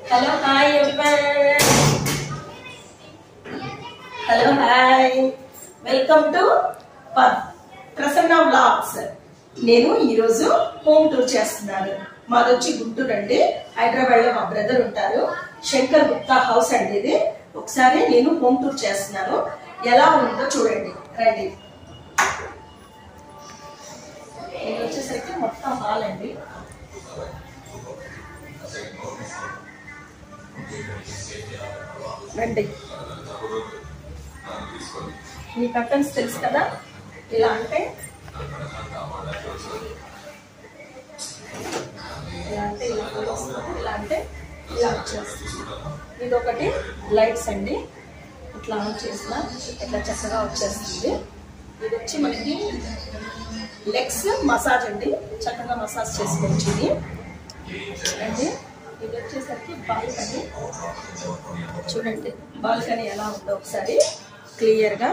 Hello, hi everyone. Hello, hi. Welcome to Prasanna Vlogs. నేను ఈ రోజు హోమ్ టూర్ చేస్తున్నాను. మాది వచ్చి గుంటూరు అండి. హైదరాబాద్ లో మా బ్రదర్ ఉంటారు. శంకర్ గుప్తా హౌస్ అండి ఇది. ఒకసారి నేను హోమ్ టూర్ చేస్తున్నాను. ఎలా ఉందో చూడండి. రండి. ఇది వచ్చేసరికి మొత్తం హాల్ అండి. రండి. ఈ కర్టన్స్ తెలుసు కదా, ఇలా అంటే ఇలా అంటే ఇలా వచ్చేస్తుంది. ఇది ఒకటి లైట్స్ అండి, ఇట్లా ఆన్ చేసిన ఇట్లా చక్కగా వచ్చేస్తుంది. ఇది వచ్చి మనకి లెగ్స్ మసాజ్ అండి, చక్కగా మసాజ్ చేసుకోవచ్చు ఇది అండి. ఇది వచ్చేసరికి బాల్కనీ. చూడండి బాల్కనీ ఎలా ఉందో ఒకసారి క్లియర్గా.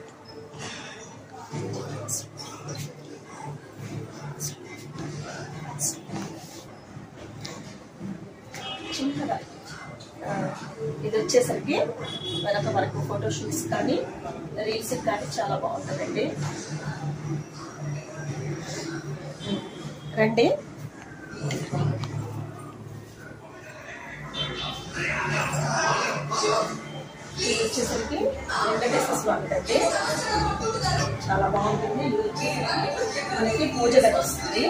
చిన్నగా ఇది వచ్చేసరికి మనకు ఫోటోషూట్స్ కానీ రీల్స్ కానీ చాలా బాగుంటుందండి. రండి. ఇది వచ్చేసరికి వెంకటేశ్వర స్వామి అండి, చాలా బాగుంటుంది. ఇది వచ్చేసరికి మనకి పూజ కనిపిస్తుంది.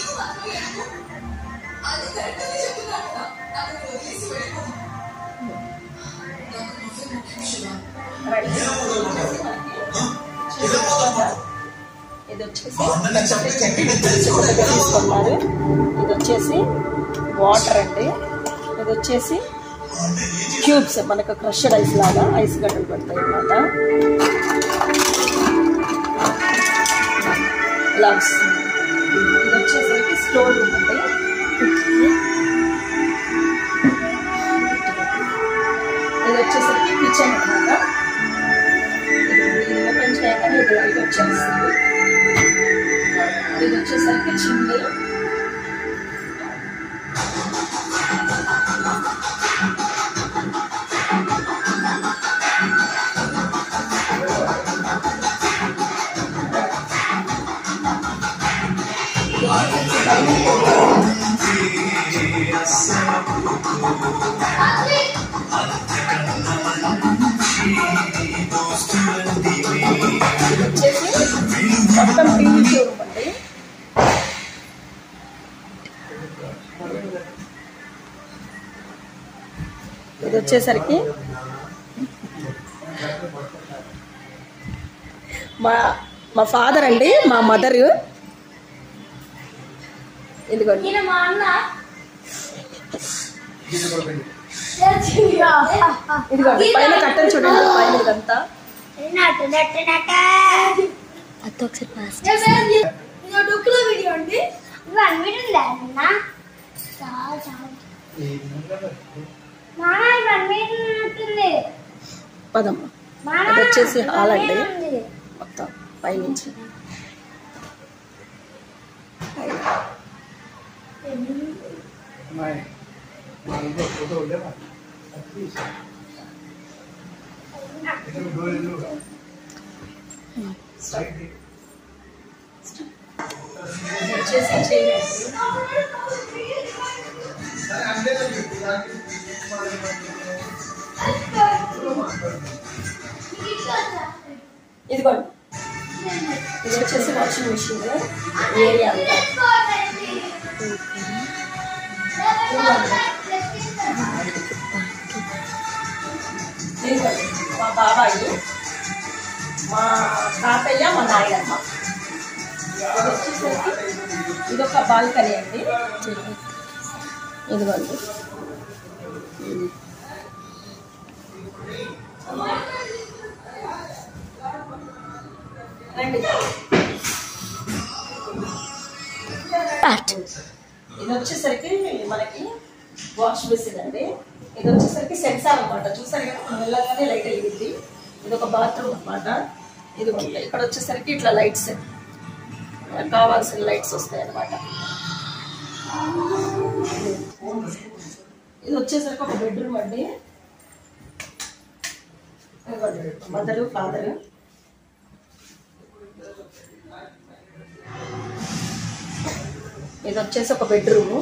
ఇది వచ్చేసి తీసుకున్నారు. ఇది వచ్చేసి వాటర్ అండి. ఇది వచ్చేసి క్యూబ్స్, మనకు క్రష్డ్ ఐస్ లాగా ఐస్ గడ్డలు పడతాయి అన్నమాట. ఇలా వస్తుంది. ఇది వచ్చేసరికి స్టోర్ రూమ్ అండి. ఇది వచ్చేసరికి కిచెన్ అన్నమాట. ఇది ఓపెన్ చేయగానే ఇది లైట్ వచ్చేస్తుంది. ఇది వచ్చేసరికి చిమ్నీ. మొత్తం టీవీ షోరూమ్ అండి. ఇది వచ్చేసరికి మా ఫాదర్ అండి, మా మదర్. ఇదిగోండి. ఇదిగోండి పైన కట్టలు చూడండి, పైన ఇదంతా. పదమ్మా. ఇది వచ్చేసి హాల్ అండి, మొత్తం పైనుంచి. ఇదిగోండి. ఇది వచ్చేసి వాషింగ్ మిషన్ ఏరియా. మా బాబాయి, మా తాతయ్య, మా నాయనమ్మ. ఇది వచ్చేసరికి ఇదొక బాల్కనీ అండి. ఇదిగోండి. రండి. ఇది వచ్చేసరికి మనకి వాష్ బేసిన్ అండి. ఇది వచ్చేసరికి సెన్సార్ అనమాట. చూసారు కదా, వెళ్ళగానే లైట్ వెలిగింది. ఇది ఒక బాత్రూమ్ అనమాట. ఇది ఇక్కడ వచ్చేసరికి ఇట్లా లైట్స్, కావాల్సిన లైట్స్ వస్తాయి అన్నమాట. ఇది వచ్చేసరికి ఒక బెడ్రూమ్ అండి. Mother father. ఇది వచ్చేసి ఒక బెడ్రూము.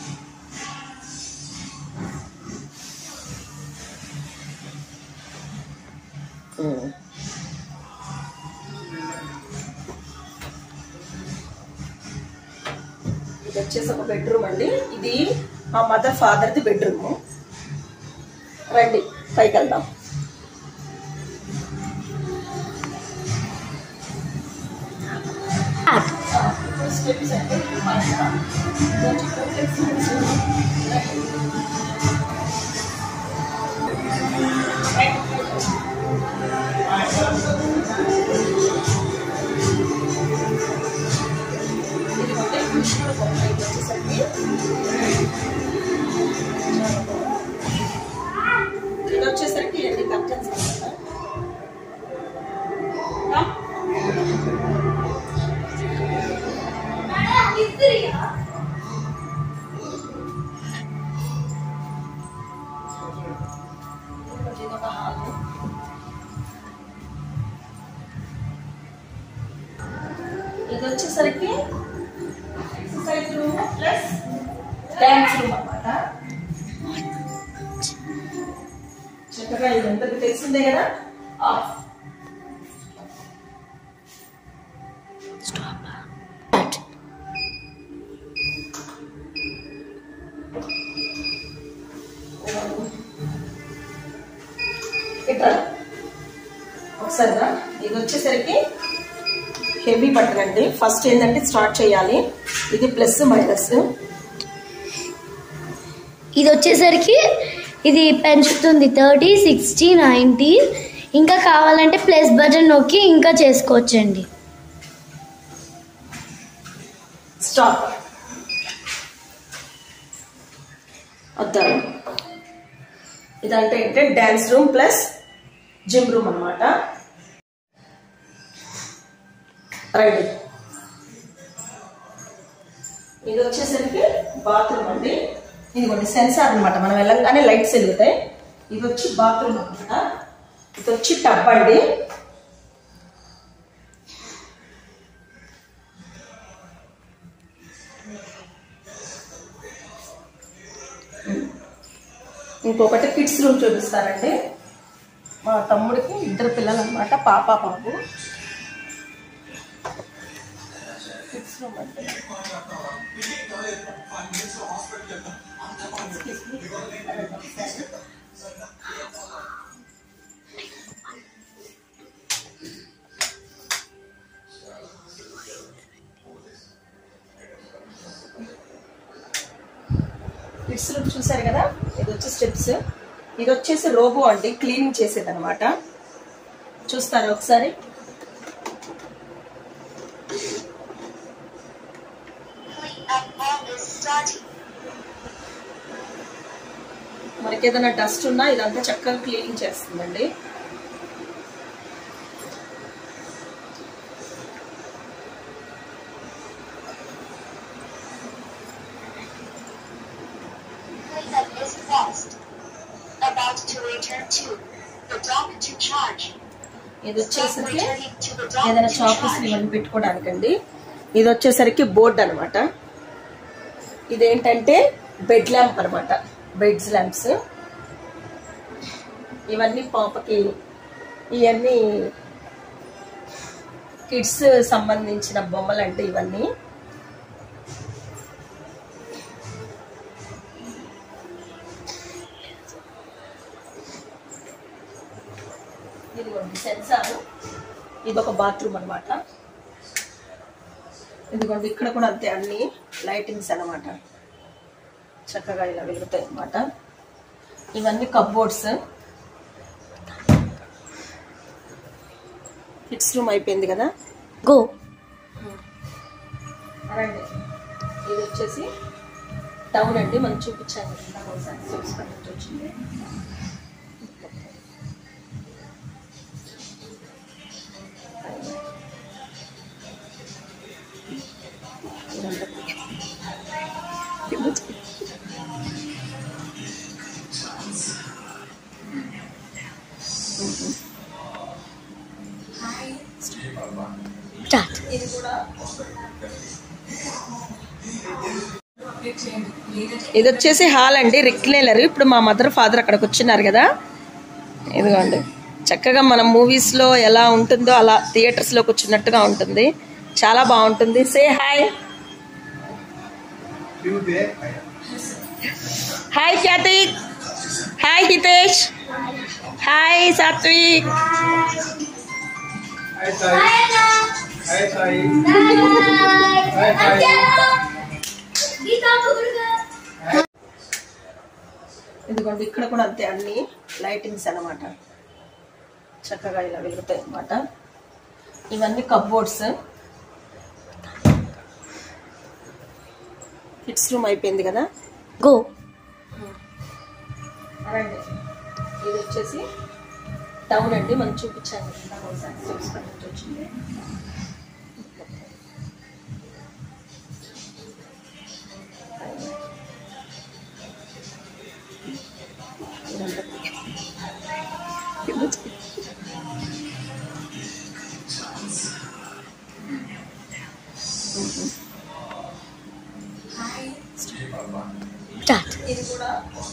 ఇది వచ్చేసి ఒక బెడ్రూమ్ అండి. ఇది మా మదర్ ఫాదర్ది బెడ్రూము. రండి పైకి వెళ్దాం. స్టెప్స్ అంటే ఇది వచ్చేసరికి ఎన్ని కర్టన్స్ ఇది వచ్చేసరికి exercise room plus dance room అన్నమాట. చక్కగా ఇదంతా తెలిసిందే కదా. ఒకసారిగా ఇది వచ్చేసరికి హెవీ బటన్ అండి. ఫస్ట్ ఏంటంటే స్టార్ట్ చేయాలి. ఇది ప్లస్ మైనస్. ఇది వచ్చేసరికి ఇది పెంచుతుంది 30, 60, 90. ఇంకా కావాలంటే ప్లస్ బటన్ నొక్కి ఇంకా చేసుకోవచ్చండి. స్టాప్. అద్దాలు. ఇదంటే ఏంటంటే dance room plus gym room అన్నమాట. రైట్. ఇది వచ్చేసరికి బాత్రూమ్ అండి. ఇది కొన్ని సెన్సార్ అనమాట. మనం వెళ్ళగానే లైట్స్ వెలుగుతాయి. ఇది వచ్చి బాత్రూమ్ అనమాట. ఇది వచ్చి టబ్ అండి. ఇంకొకటి కిడ్స్ రూమ్ చూపిస్తారండి. మా తమ్ముడికి 2 పిల్లలు అనమాట, పాప బాబు. కిడ్స్ రూమ్ అంటే కిడ్స్ రూమ్ చూసారు కదా. ఇది వచ్చి స్టెప్స్. ఇది వచ్చేసి రోబో అండి, క్లీనింగ్ చేసేది అనమాట. చూస్తారా ఒకసారి. మనకి ఏదైనా డస్ట్ ఉన్నా ఇదంతా చక్కగా క్లీనింగ్ చేస్తుందండి. ఇది వచ్చేసరికి ఏదైనా చాపీస్ ఇవన్నీ పెట్టుకోవడానికండి. ఇది వచ్చేసరికి బోర్డ్ అనమాట. ఇదేంటంటే బెడ్ ల్యాంప్ అనమాట, బెడ్స్ ల్యాంప్స్. ఇవన్నీ పాపకి, ఇవన్నీ కిడ్స్ సంబంధించిన బొమ్మలు అంటే ఇవన్నీ. ఇదిగోండి సెన్సార్. ఇది ఒక బాత్రూమ్ అనమాట. ఇదిగోండి ఇక్కడ కూడా అంతే, అన్ని లైటింగ్స్ అనమాట. చక్కగా ఇలా వెలుగుతాయి అనమాట. ఇవన్నీ కప్బోర్డ్స్. కిడ్స్ రూమ్ అయిపోయింది కదా. గో. రండి. ఇది వచ్చేసి టౌన్ అండి. మనం చూపించాను వచ్చింది. ఇది వచ్చేసి హాల్ అండి, రెక్లేలర్. ఇప్పుడు మా మదర్ ఫాదర్ అక్కడికి వచ్చినారు కదా, ఇదిగోండి. చక్కగా మనం మూవీస్లో ఎలా ఉంటుందో అలా థియేటర్స్లోకి వచ్చినట్టుగా ఉంటుంది. చాలా బాగుంటుంది. Say hi. Hi Karthik, hi Hitesh, hi Satvik. ఇదిగోండి ఇక్కడ కూడా అంతే, అన్ని లైటింగ్స్ అన్నమాట. చక్కగా ఇలా వెలుగుతాయి అన్నమాట. ఇవన్నీ కప్బోర్డ్స్. కిడ్స్ రూమ్ అయిపోయింది కదా. గో. రండి, ఇది వచ్చేసి టౌన్ అండి. మనం చూపించాను వచ్చింది. స్టార్ట్. ఇది కూడా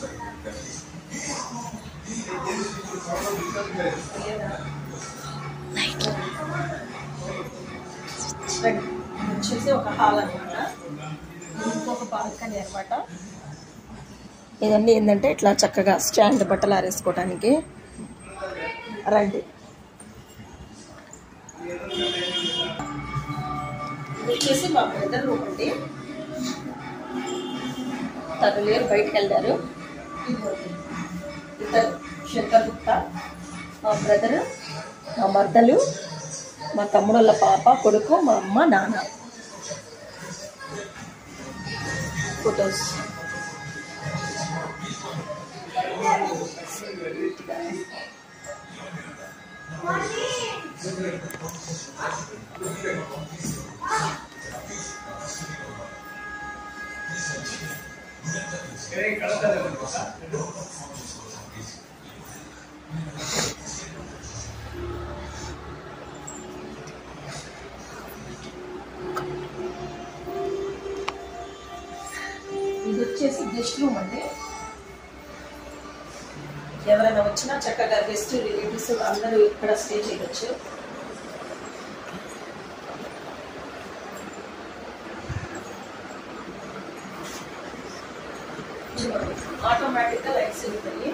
వచ్చేసి ఒక హాల్ అనమాట. ఇంకొక బాల్కనీ అనమాట. ఇవన్నీ ఏంటంటే ఇట్లా చక్కగా స్టాండ్ బట్టలు ఆరేసుకోవటానికి. రండి, ఇది వచ్చేసి మా బ్రదర్ రూమ్ అండి. తను లేరు, బయటకు వెళ్ళారు. ఇద్దరు శంకర్ గుప్తా, మా బ్రదరు, మా మర్దలు, మా తమ్ముళ్ళ పాప, కొడుకు, మా అమ్మ, నాన్న. ఫొటోస్. ఇది వచ్చేసి గెస్ట్ రూమ్ అండి. ఎవరైనా వచ్చినా చక్కగా గెస్ట్ రిలేటివ్స్ అందరూ ఇక్కడ స్టే చేయవచ్చు. ఆటోమేటిక్ గా లైట్స్ ఉంటాయి.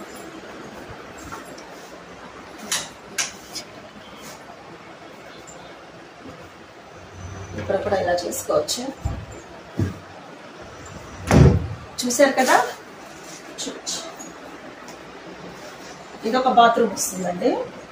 ఇక్కడ కూడా ఇలా చేసుకోవచ్చు. చూసారు కదా, ఇది ఒక బాత్రూమ్ వస్తుందండి.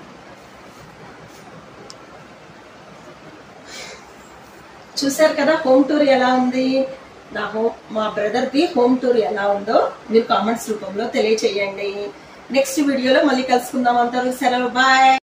చూసారు కదా హోమ్ టూర్ ఎలా ఉంది. మా బ్రదర్ది హోమ్ టూర్ ఎలా ఉందో మీరు కామెంట్స్ రూపంలో తెలియచేయండి. నెక్స్ట్ వీడియోలో మళ్ళీ కలుసుకుందాం. అంతవరకు సెలవు, బాయ్.